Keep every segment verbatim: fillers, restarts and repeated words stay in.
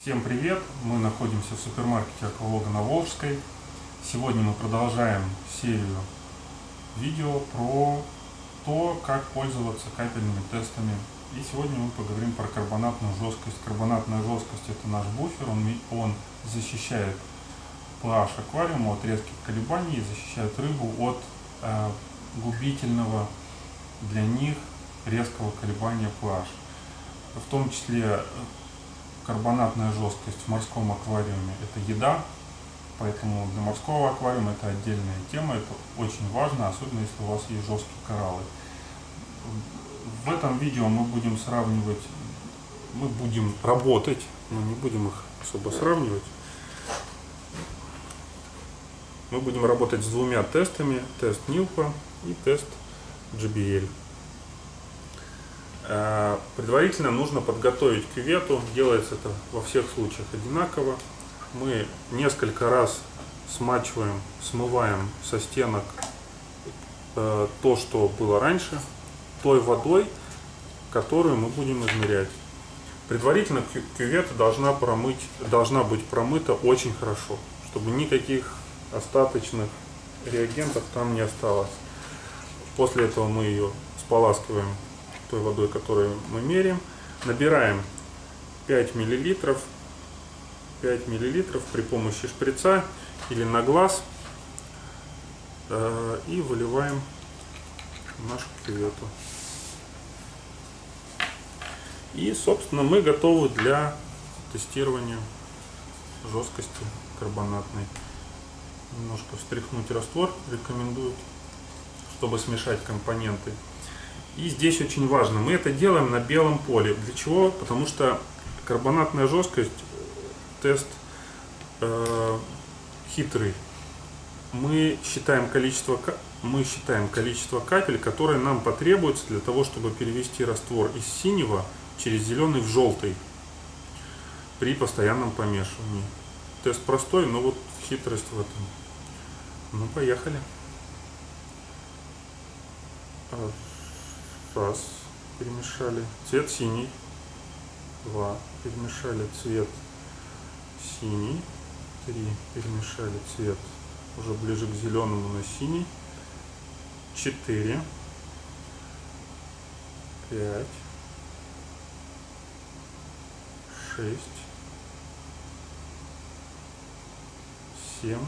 Всем привет! Мы находимся в супермаркете Аквалога на Волжской. Сегодня мы продолжаем серию видео про то, как пользоваться капельными тестами. И сегодня мы поговорим про карбонатную жесткость. Карбонатная жесткость — это наш буфер, он, он защищает pH аквариума от резких колебаний и защищает рыбу от э, губительного для них резкого колебания pH. В том числе карбонатная жесткость в морском аквариуме — это еда, поэтому для морского аквариума это отдельная тема, это очень важно, особенно если у вас есть жесткие кораллы. В этом видео мы будем сравнивать, мы будем работать, но не будем их особо сравнивать. Мы будем работать с двумя тестами: тест Нилпа и тест джей би эл. Предварительно нужно подготовить кювету. Делается это во всех случаях одинаково. Мы несколько раз смачиваем, смываем со стенок э, то, что было раньше, той водой, которую мы будем измерять. Предварительно кювета должна, промыть, должна быть промыта очень хорошо, чтобы никаких остаточных реагентов там не осталось. После этого мы ее споласкиваем той водой, которую мы меряем, набираем пять миллилитров, пять миллилитров при помощи шприца или на глаз э, и выливаем в нашу кювету. И, собственно, мы готовы для тестирования жесткости карбонатной. Немножко встряхнуть раствор рекомендуют, чтобы смешать компоненты. И здесь очень важно, мы это делаем на белом поле. Для чего? Потому что карбонатная жесткость, тест э, хитрый. Мы считаем количество, мы считаем количество капель, которые нам потребуется для того, чтобы перевести раствор из синего через зеленый в желтый при постоянном помешивании. Тест простой, но вот хитрость в этом. Ну, поехали. Раз, перемешали цвет синий. Два, перемешали цвет синий. Три, перемешали цвет уже ближе к зеленому, на синий. Четыре, пять, шесть, семь.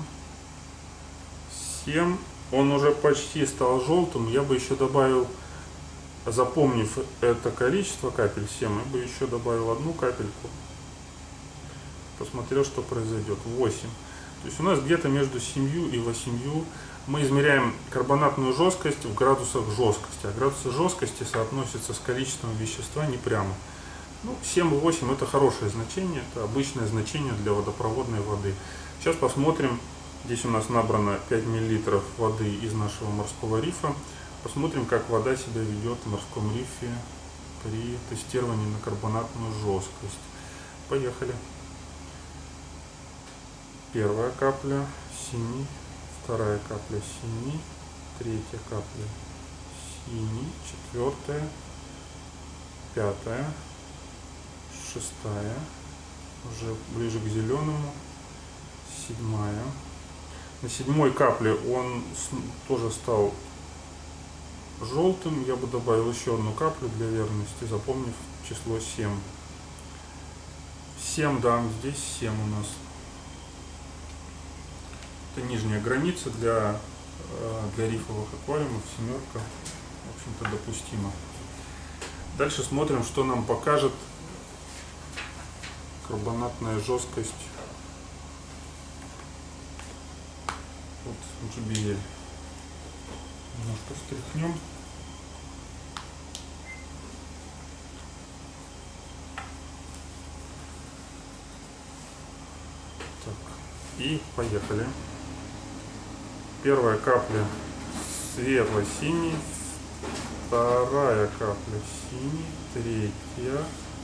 семь. Он уже почти стал желтым. Я бы еще добавил, запомнив это количество капель семь, я бы еще добавил одну капельку. Посмотрел, что произойдет. восемь. То есть у нас где-то между семью и восемью мы измеряем карбонатную жесткость в градусах жесткости. А градусы жесткости соотносятся с количеством вещества не прямо. Ну, семь-восемь это хорошее значение, это обычное значение для водопроводной воды. Сейчас посмотрим. Здесь у нас набрано пять миллилитров воды из нашего морского рифа. Посмотрим, как вода себя ведет в морском рифе при тестировании на карбонатную жесткость. Поехали. Первая капля синий, вторая капля синий, третья капля синий, четвертая, пятая, шестая, уже ближе к зеленому, седьмая. На седьмой капле он тоже стал желтым. Я бы добавил еще одну каплю для верности, запомнив число семь. семь, да, здесь семь у нас. Это нижняя граница для, для рифовых аквариумов. Семерка, в общем-то, допустима. Дальше смотрим, что нам покажет карбонатная жесткость от джей би эл. Немножко встряхнем. Так, и поехали. Первая капля светло-синий, вторая капля синий, третья,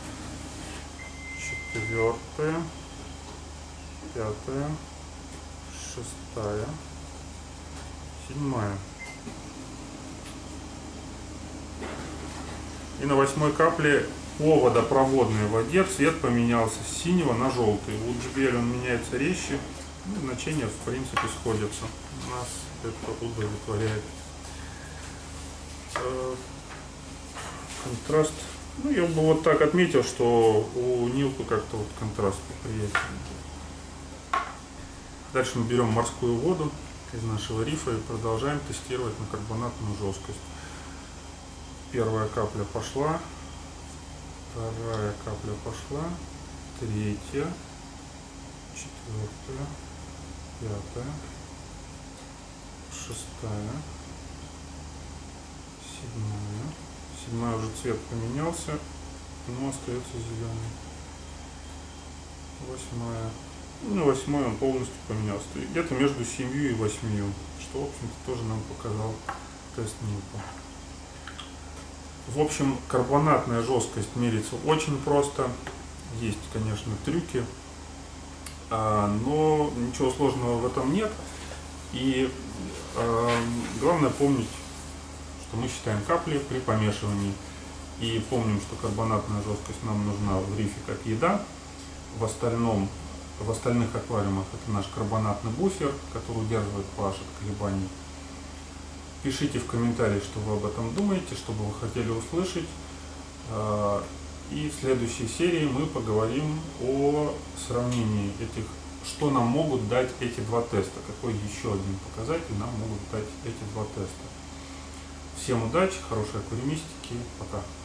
четвертая, пятая, шестая, седьмая. И на восьмой капле По водопроводной воде цвет поменялся с синего на желтый. У джи би эл он меняется резче, ну, значения в принципе сходятся. Нас это удовлетворяет. Контраст. Ну, я бы вот так отметил, что у Нилка как-то вот контраст поприятнее. Дальше мы берем морскую воду из нашего рифа и продолжаем тестировать на карбонатную жесткость. Первая капля пошла, вторая капля пошла, третья, четвертая, пятая, шестая, седьмая. Седьмая уже цвет поменялся, но остается зеленый. Восьмая. Ну, восьмой он полностью поменялся. Где-то между семью и восьмью, что, в общем-то, тоже нам показал тест Нилка. В общем, карбонатная жесткость меряется очень просто. Есть, конечно, трюки, но ничего сложного в этом нет. И главное помнить, что мы считаем капли при помешивании. И помним, что карбонатная жесткость нам нужна в рифе как еда. В остальном, в остальных аквариумах это наш карбонатный буфер, который удерживает pH от колебаний. Пишите в комментариях, что вы об этом думаете, что бы вы хотели услышать. И в следующей серии мы поговорим о сравнении этих, что нам могут дать эти два теста, какой еще один показатель нам могут дать эти два теста. Всем удачи, хорошей аквариумистики, пока.